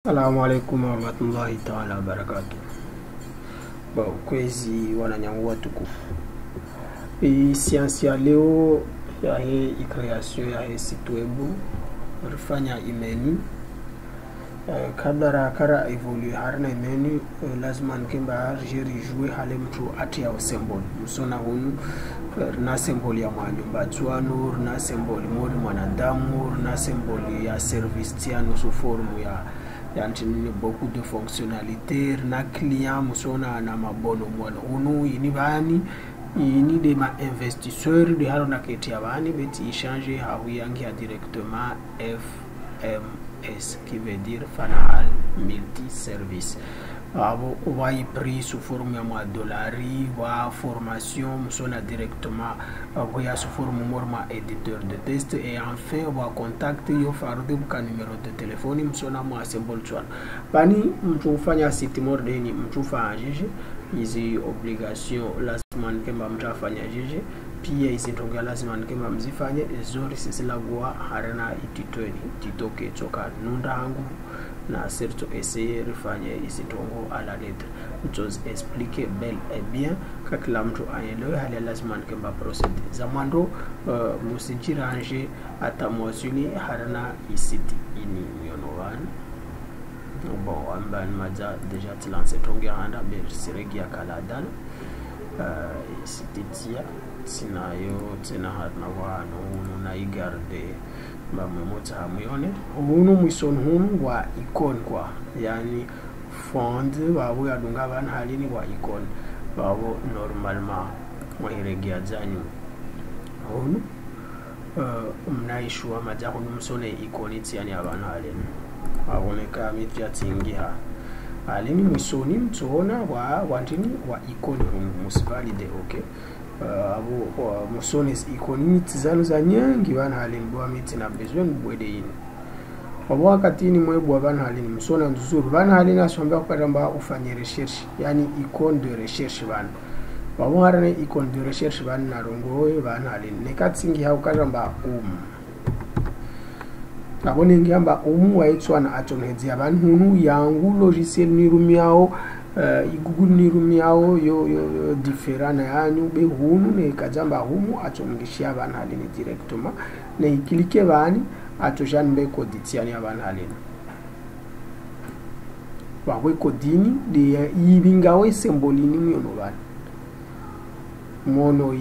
Assalamu alaikum warahmatullahi ta'ala wabarakatuh. Kwezi wananyangua tukufu. Siansi ya leo ya hii creation ya hii site web rifanya imeni kabla kara evolue harna imeni lazima nkemba jeri jouer hale mtu ati ya symbol msona hunu na symbol ya mwanyumba tuano na symbol mori mwanadamu na symbol ya service tiano sous forme ya beaucoup de fonctionnalités na client musona na mabono mwana unu ini bani ini de ma investisseurs de harona keti abani beti échanger hawiyangia directement FMS qui veut dire Fanal Multi Service. Abo wai prix sous forme ya $, wa formation musona directement ya sous forme morma éditeur de test et enfin wa contact yo farde buka numéro de téléphone musona mo symbole chwana bani mtu ufanya site mordeni mtu ufanya hizi obligation lazima nkemba mtu afanya jeje pia hizi tonga lazima nkemba mzifanye zori sisi lagwa harana ititweni titoke choka nunda hangu na certo essayer rifanye hizi tongo à la lettre mtoz expliquer bel et bien kila mtu aelewe hali lazima nkemba procede zamando musinjiranje atamwasuli harana isiti ini yonovani bon amban maja déjà te lancer tonge handa be siregia kaladan sititia sinayo tena harna wano na igarde mamemota hamuyone unu mwison hunu wa icon kwa yani fond wabo yadunga ban halini wa icon wabo normalement mwiregia zanyu unu mnaishwa maja hunu msone icon itiani abantu halini aboneka mitya tingiha alini mwisoni mtona wa wantini wa icon musivalide okay abo musoni icon tizalo za nyangi bana halini bwa miti na besoin bwede yin abo wakati ni mwebwa bana halini msona nzuru bana halini asomba kwamba ufanye recherche yani icon de recherche bana abo harane icon de recherche bana narongoe bana halini nekatsingi haukajamba abone ngiyamba wa etswana atonhedzi abantu hunu yangu logiciel nirumiao Google nirumiao yo diferana yanyu be hunu ne kajamba humu atomngishia abantu halini directement ne ikilike bani atojan be koditiani abantu halini bawe kodini de yibingawe symbolini myono bani mono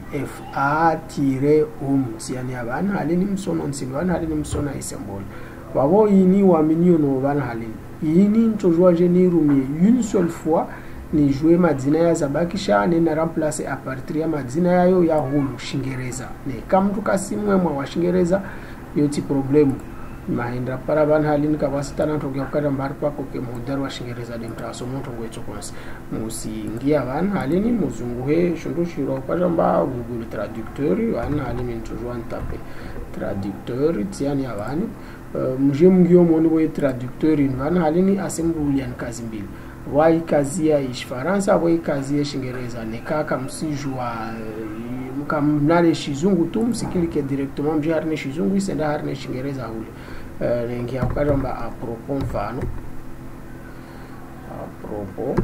tiani abana halini msono nsilwana halini msona symbole wabo ini wa miniono bana halini ini ntojwa jeni rumi une seule fois ni jouer madina ya zabakisha ne na remplacer a partir ya madina yayo ya hulu shingereza ne kama tukasimwe mwa wa shingereza yoti problemu mahendra para bana halini kabasita na tokya kada mbarpa ko ke modar wa shingereza de mtaso moto ngwecho konse musingia bana halini muzunguhe shondo shiro para mba Google traducteur bana halini ntujwa ntape traducteur tiani abani muje mngio moni we traducteur in bana halini asembulian kazi mbili wai kazi ya Faransa wai kazi ya shingereza ne kaka msijwa mkamnale shizungu tu msikilike directement mje harne shizungu isenda harne shingereza hule nengi akajamba a propos mfano a propos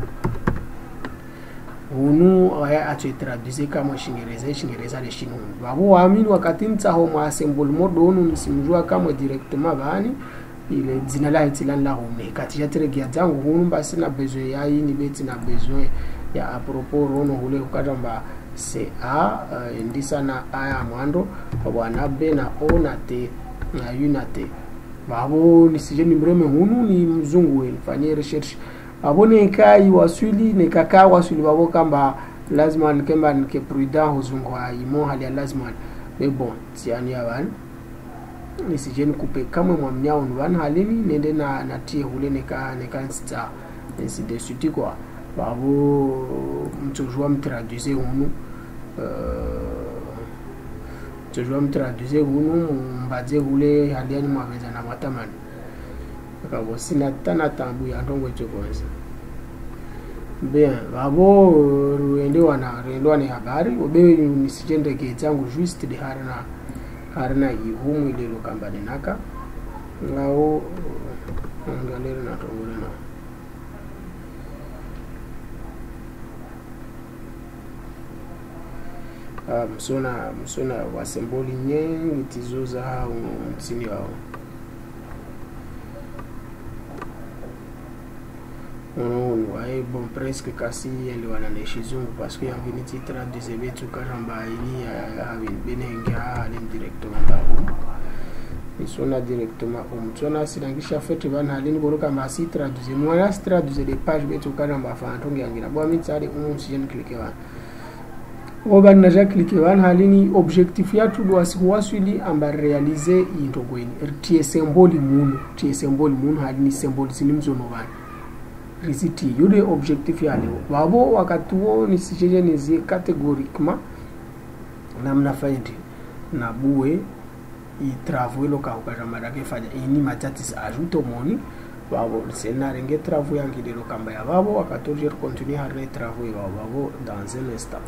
unu aya ache traduire kama shingereza le chinois babo waamini wakati mtaho mwa symbol modo unu msimjua kama directement bani ile zina la itilan la home kati ya tregia zangu hunu basi na besoin ya ini beti na besoin ya a propos rono hule ukajamba CA ndisa na aya mwando wana B na O na T na U na T babo nisije nimbreme hunu ni mzungu fanye research abone kai wasuli ne kaka wasuli babo kamba lazima nkemba nke prudent huzungu imo hali lazima mais bon tiani yaban nisije nikupe kama mwamnyao nwan halini nende na tie hule neka nsta ainsi de suite quoi babo mtojwa mtraduise hunu tujwa mtraduise hunu mbaje hule haliani mwaveza na matamani akabo sina tana tambu ya ndongo chokonza bien babo ruendewa na habari obe nisijende ke changu juste de harna ihumu ile lokambane naka ngao Angalia na togole na msona wa symboli nyingi tizoza hao mtini wao. On voit bon presque quasi elle wana na shizungu parce que yavini titra de zebetu karamba ini havin benenga alim directement là. Isona directement mtona silangisha fete bana halini boroka masi traduire moi traduire des pages betu karamba fa ntongi yangira bo mitsari sije cliquer wana. Oba naja cliquer wana halini objectif ya tu doit swili amba réaliser intogweni tie symbole munu halini symbole sinimzono bana. Risiti yude objectif ya leo babo wakati huo ni sijeje nizie catégoriquement namna faidi na buwe i travaux loka ukajamada kefanya ini matati ajoute moni babo sena renge travaux yangi de lokamba ya babo wakati je continuer à les travaux ya babo dans un instant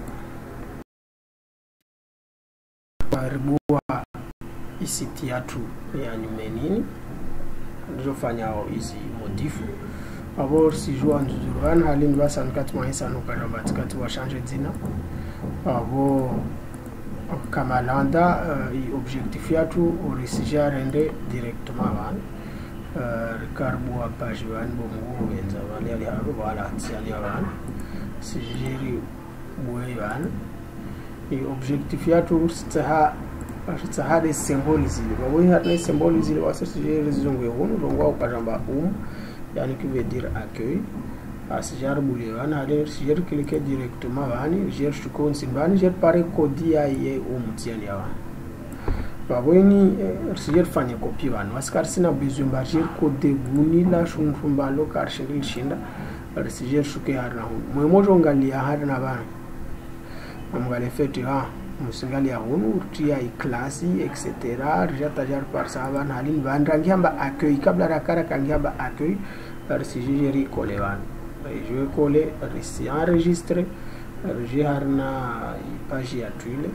barbuwa isiti yatu ya nyumenini ndio fanya hizi modifu. D'abord, si je vois un halin va 104 mois ça nous permet de changer de zina. D'abord, kamalanda objectif ya tu orisija rende directement van. Ricardo a page van bongo benza vale ali aro wala tiali van. Si jiri boy van. Objectif ya tu staha des symboles zile. Babo ya les symboles zile wasa jiri zongwe hono rongo ukajamba yani qui veut dire accueil. Si j'ai boulé wana si j'ai cliqué directement vani j'ai chuko nsimbani j'ai pare kodia ye umtiani yawa babweni si j'ai fanya copie vani waskar sina besoin ba j'ai code buni la shumfumba lo karshil shinda si j'ai chuke harna mo mojo ngalia harna bana amgale fete musingali ya hunu tia classe etc. Jatajar par saban halin vandrangiamba accueil kabla rakara kangiamba accueil si j'ai collé van je vais coller ici enregistrer j'ai harna page ya tuile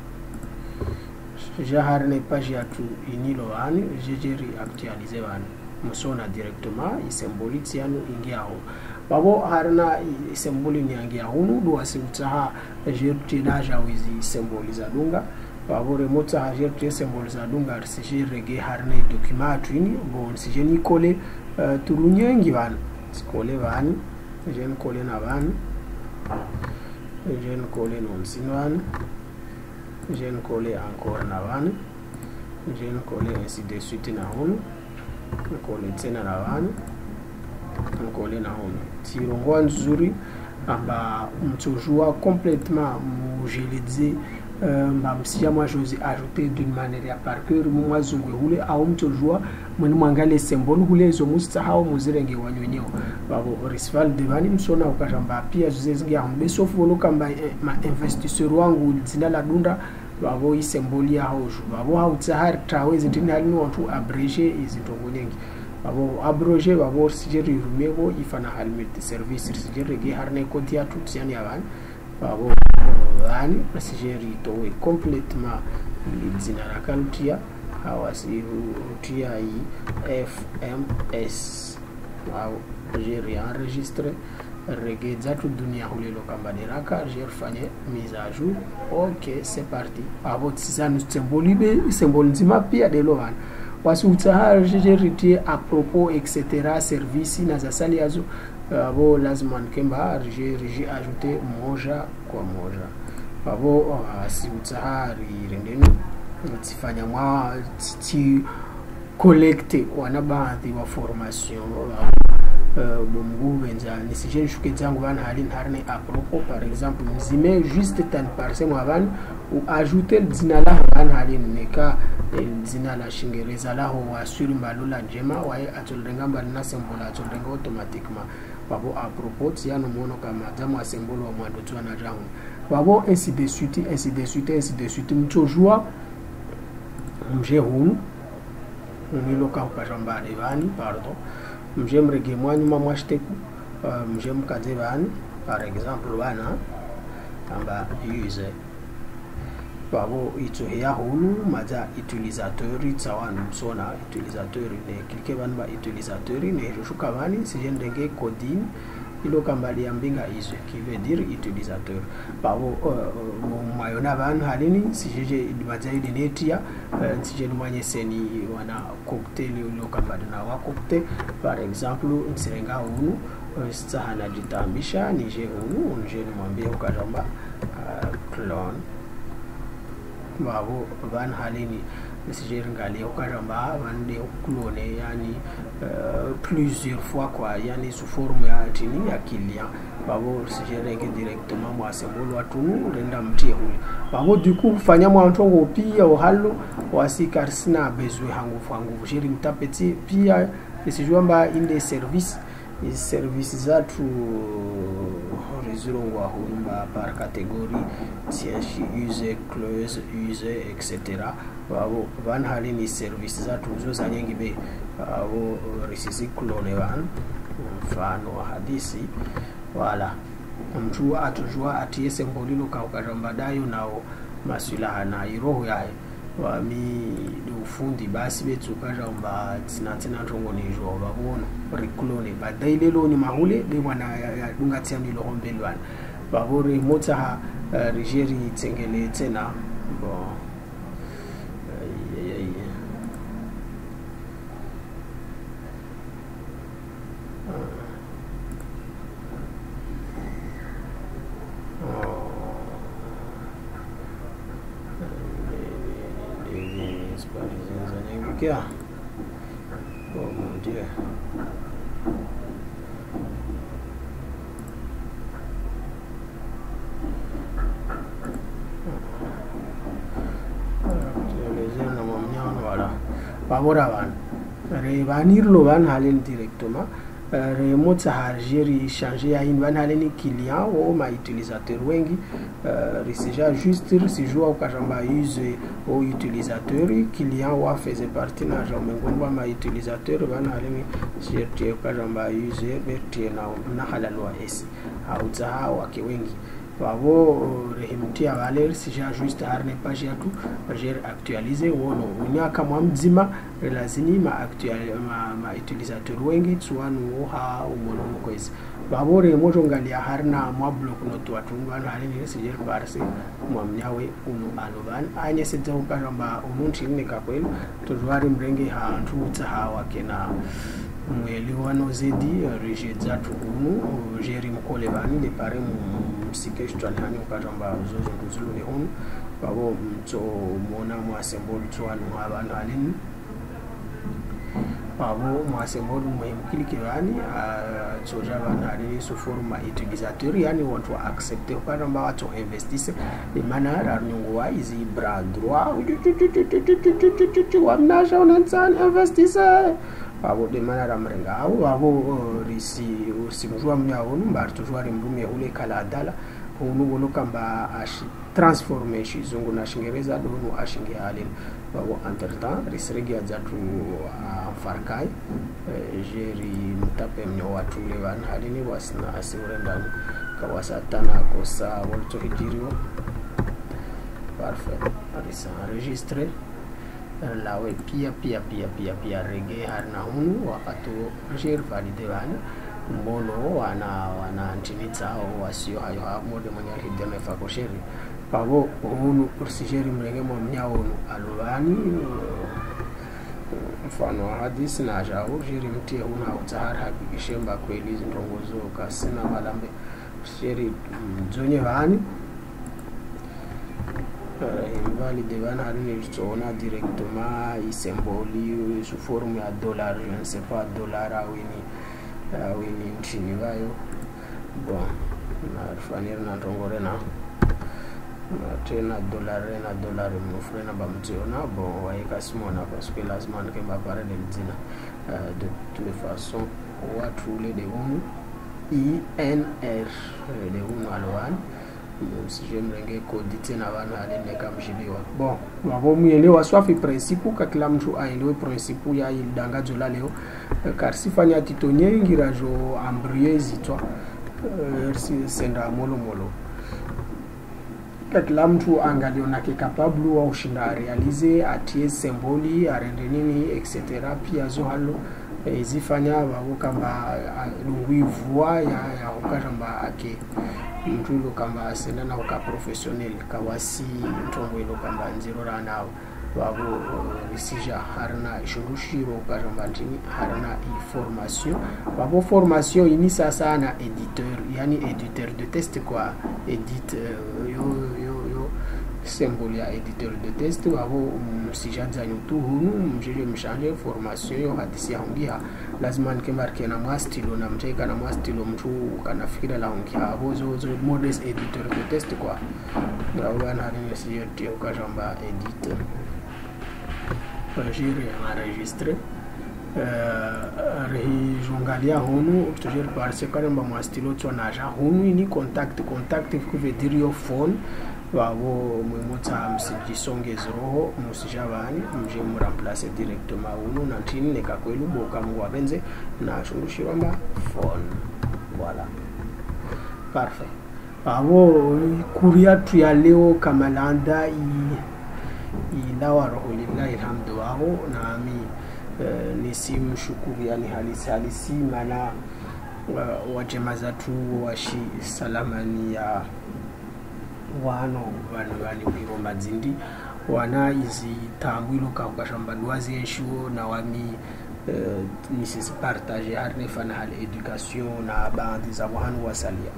j'ai harna page ya tu inilo van j'ai actualiser van musona directement i symbole tiano ingiao babo harna symbole ni angia hunu do asimtaha jerti naja wizi symbole za dunga babo remota ha jerti symbole za dunga si rege harna document twini bon si je ni coller turunyengi van coller van je ne coller na van je ne coller non sinwan je ne coller encore na van je ne coller ainsi de suite na hunu coller tena na van mkole na hono tirongo nzuri amba mtojua complètement mujelize mbamsia moi j'ose ajouter d'une manière par cœur moi zungwe hule au mtojua mwani mwangale symbole hule zo mustahao muzirenge wanyonyo babo risval devani msona ukashamba pia zizezgia mbeso folo kamba ma investisseur wangu zina la dunda babo i symbole ya hoju babo hautsahar tawezi ndini halino watu abreger izitongo nyengi babo abroger babo sijeri rumego ifana hal multi service sijeri ge harne kodia tout yani avan babo ani sijeri to complètement zina rakantia awasi rutia i fms au jeri enregistrer regeza tout dunia hulelo kamba deraka j'ai refanye mise à jour. OK, c'est parti. Abo tsizanu symbole nzima pia de lovan wasi utahar j'ai à propos etc. service na zasali yazo abo lazima nkemba j'ai ajouté moja kwa moja abo si utahari rendeni tifanya mwa ti collecte wana baadhi wa formation bongo benza ni sije shuke zangu bana halin harne à propos par exemple mzime juste tan parse mwavan ou ajouter zina la bana halin neka zina la shingereza la ho asuri mbalula njema wae atolrenga mbalina symbole atolrenga automatiquement babo à propos tiano mono kama jamu symbole wa mwando tu na jangu babo ainsi de suite mtojua mje hunu niloka ukajamba devani pardon mje mrege mwanyuma mwashiteku mje mkaze bani par exemple bana amba use babo ito ya hunu maja utilisateur tsawanu sona utilisateur ne cliquer ban ba utilisateur ne jushuka bani sijendenge coding ilo kambali yambinga izo qui veut dire utilisateur babo mayona ban halini sije maja idinetia sije mwanye seni wana cocktail ilo kambali na wa cocktail par exemple nsirenga hunu stahana jitambisha nije hunu nje mwambie ukajamba clone babo ban halini sije ngali ukajamba bande clone yani plusieurs fois quoi yani sous forme ya tini ya client babo sije renge directement moi symbole watunu renda mtie huli babo du coup fanya mwantongo pia ohalo wasikarsina besoin hangu jeri mtapeti pia sijua inde service zatu rezurongwa humba par catégorie tienshi use close use etc babo van halini service zatu zo zanyengi be babo risisi clone van mfano wa hadisi wala mtu atujua atie sembolilo ka ukajamba dayo nao masulaha na iroho yae wami ufundi basi betu kajamba tsina ntongo ni jo babona reclone badaile lo ni mahule de wana dunga tsiambi lo hombelwana babore mota ha rigeri tsengele tena bon क्या oh mon dieu voilà babora ban revanir lo ban halen directement remote hargeri changer ya in ban halen client ou ma utilisateur wengi risija juste sijua ukajamba use au utilisateur client wa faisait partie na jambe ngomba ma utilisateur ban halen sije ukajamba use bertie na halalwa esi au za wake wengi babo rehimtia valer sija juste harne page yatu actualiser wono unya kama mzima lazini ma utilisateur wengi tswanu ha umono mkwezi babo re mojo ngalia harna mwa block noto watu ngana halini sije parse mwa mnyawe unu aloban anye sita ukamba ununti ne kakwelo tozwari mrenge ha ntutsa ha wakena mweli wano zedi rigid zatu unu jeri mkole bani le pare msike shitwani hani ukajamba zozo kuzulu ne unu babo mto mona mwa symbol tswanu habana halini babo mwa symbol muhimu kilike bani tsoja bana halini sous forme utilisateur yani watu accepter ukajamba watu investisse de manière arnyongwa izi bras droit wamnasha unansan investisse babo de manara mrenga au babo risi usimjua mnyao mbar tujwari mrume ule kala dala unu kamba ashi transforme shizungu na shingereza donu ashingi halin babo entre-temps risregia zatu farkai jeri mtape mnyo watu le wan halini wasna asiurenda kawasatana kosa wolto hijirio parfait arisa enregistré lawe pia rege harna hunu wakatu rejir valide wana mbono wana antinitsa au wasio hayo mode mwenye hidene fakosheri pabo hunu ursijeri mrege mwamnyao hunu alubani mfano hadisi na jao jeri mtie huna utahar hakikishemba kweli ndongozo kasina malambe ursijeri mzonye vani invalide bana halini tsona directement i symbole sous forme ya dollar je ne sais pas dollar awini nchini vayo bon na fanir na tongore na tena dollar mfrena bamtiona bon waika simona parce que lazima nkemba pare de mzina de toute façon watu le de unu INR de unu alwan si j'aimerais kodite na bana alene kamjiliwa bon wabo muelewa swafi principe ka kila mtu aelewe principe ya ilidanga jola leo car sifanya titonye ngirajo ambrier zitwa si senda molo kila mtu angaliona ke capable wa ushinda realize atie symboli arende nini etc. pia zo halo izifanya babo kamba lunguivua ya ukajamba ake mtu ilo kamba sena na uka professionnel kawasi mtongo ilo kamba nziro rana babo risija harna shurushiro ukajamba tini harna formation babo formation ini sasa na editeur yani editeur de test quoi yo symbole ya editeur de test wabo msijanza nyutu hunu mjile mshanje formation yo hadisi ya hungia lazima nikemarke na mwastilo na mteka na mwastilo mtu kanafikira la hungia bozo modest editeur de test kwa bwana harini siyote ukajamba editor jire enregistré rejongalia hunu toujours parce que quand on stilo tonaja hunu ni contact que veut dire yo phone wabo mwemota msijisonge zroho musijabani mje mu remplacer directement hunu na tini ne kakwelu boka mwa benze na shundushiramba phone voilà parfait wabo kuria tu ya leo kamalanda ilawa roho lillahi alhamdu wao nami nisimshukuru yani halisi maana wajema zatu washi salamani ya wano biro mazindi wana izi tambwilo kwa shamba duazi enshu na wami nisisi partage harne fana hal education na bandi za wanu wasalia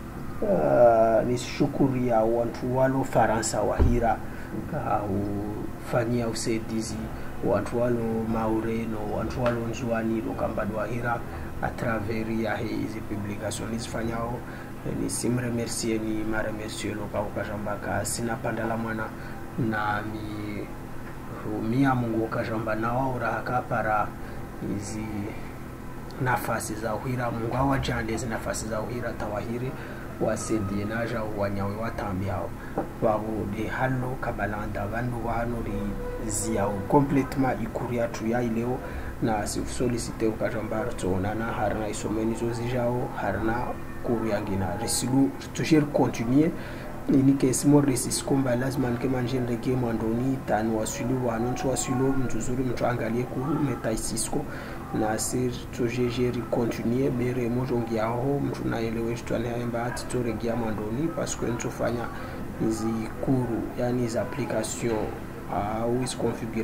nishukuru ya watu walo Faransa wahira au fanyia usaidizi watu walo Maureno watu walo Nzwani lokambado wahira a travers ya hizi publications fanyao ni simremercier ni maremercier lokakajamba ka sina pandala mwana na mi rumia Mungu kajamba nao uraka para hizi nafasi za uhira Mungu awajande hizi nafasi za uhira tawahiri wasedie naja wanyawe watambiao wabo de halo kabalanda vandu wanori ziao complètement ikuria tu ya ileo na solliciter ukajamba tonana harna isomeni zozijao harna kuria ngina resilu toujours continuer ni kesimo resis komba lazima nkemanje ndeke mwandoni tanu wasulu wanonto wasulu mtuzuri mtu angalie ku metaisisko na sir tojejeri continuer bere mojongi aho mtu naelewe twani haimba titoregia mwandoni parce que ntofanya hizi kuru yani hizi application au hizi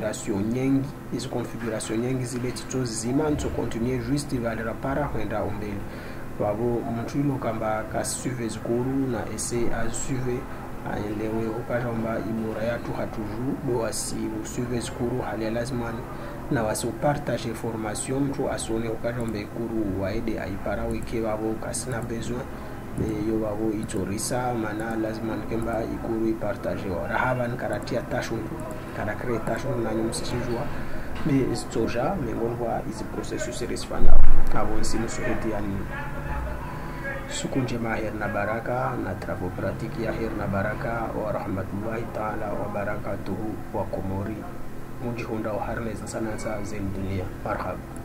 configuration nyingi zile tito zima nto continuer juste valera para kwenda umbele wabo mtu ilo kamba ka suivre zikuru na essayer à suivre aelewe ukajamba imura yatu hatuju do asi suivre zikuru hali lazima na waso partage information mtu asone ukajamba ikuru waide aipara weke wabo kasina besoin yo wabo itorisa mana lazima nkemba ikuru ipartage ora haban karatia tashun kana créer tashun na nyumsijwa mais stoja mais on voit ici processus resfanya avant si nous souhaitons yani siku njema herna baraka na travaux pratique ya herna baraka wa rahmatullahi ta'ala wa barakatuhu wa komori mujihunda wa harne sana za dunia marhaba.